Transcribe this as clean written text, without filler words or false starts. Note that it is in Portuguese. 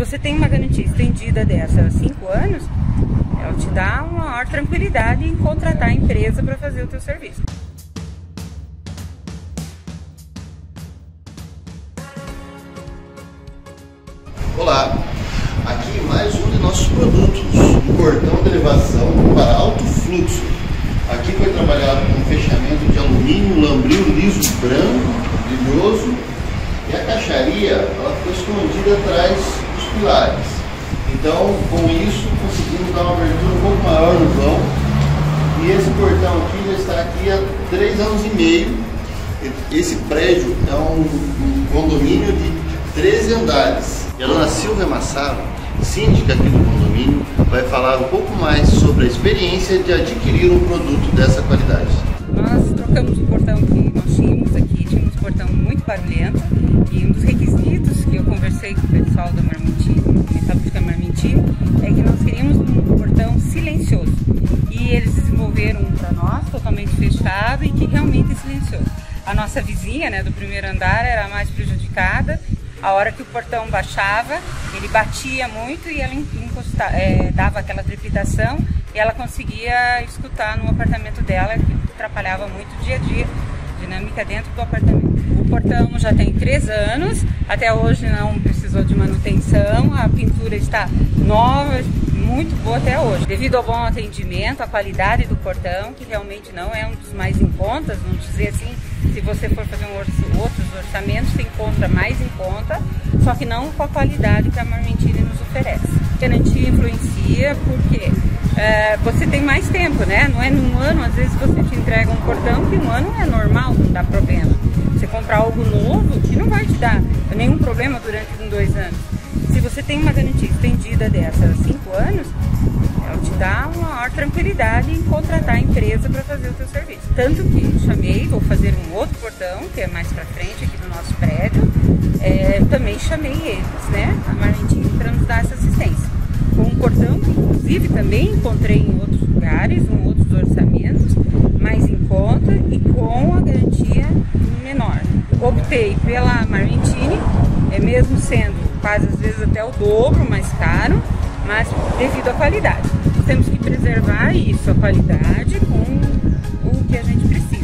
você tem uma garantia estendida dessa há 5 anos, ela te dá uma maior tranquilidade em contratar a empresa para fazer o teu serviço. Olá, aqui mais um de nossos produtos, um portão de elevação para alto fluxo. Aqui foi trabalhado com fechamento de alumínio, lambril liso branco, brilhoso, e a caixaria ela ficou escondida atrás dos pilares. Então, com isso, conseguimos dar uma abertura um pouco maior no vão. E esse portão aqui já está aqui há 3 anos e meio. Esse prédio é um condomínio de 13 andares. E a dona Silvia Massaro, síndica aqui do condomínio, vai falar um pouco mais sobre a experiência de adquirir um produto dessa qualidade. Nós trocamos o portão que nós tínhamos aqui, tínhamos um portão muito barulhento, e um dos requisitos que eu conversei com o pessoal da Marmentini, Metalúrgica Marmentini, é que nós queríamos um portão silencioso. E eles desenvolveram um para nós, totalmente fechado e que realmente é silencioso. A nossa vizinha, né, do primeiro andar era a mais prejudicada. A hora que o portão baixava, ele batia muito e ela dava aquela trepidação e ela conseguia escutar no apartamento dela, que atrapalhava muito o dia a dia, a dinâmica dentro do apartamento. O portão já tem 3 anos, até hoje não precisou de manutenção, a pintura está nova, muito boa até hoje. Devido ao bom atendimento, a qualidade do portão, que realmente não é um dos mais em conta, vamos dizer assim, se você for fazer outros orçamentos, você encontra mais em conta, só que não com a qualidade que a Marmentini nos oferece. A garantia influencia porque você tem mais tempo, né? Não é num ano, às vezes você te entrega um portão que um ano é normal, não dá problema. Você comprar algo novo que não vai te dar nenhum problema durante 2 anos. Se você tem uma garantia estendida dessa há 5 anos, ela te dá uma maior tranquilidade em contratar a empresa para fazer o teu serviço. Tanto que vou fazer um outro portão, que é mais para frente aqui do nosso prédio, também chamei eles, né, a Marmentini, para nos dar essa assistência. Com um portão que inclusive também encontrei em outros lugares, em outros orçamentos, mais em conta e com a garantia menor. Optei pela Marmentini, mesmo sendo quase às vezes até o dobro mais caro, mas devido à qualidade. Temos que preservar isso, a qualidade, com o que a gente precisa.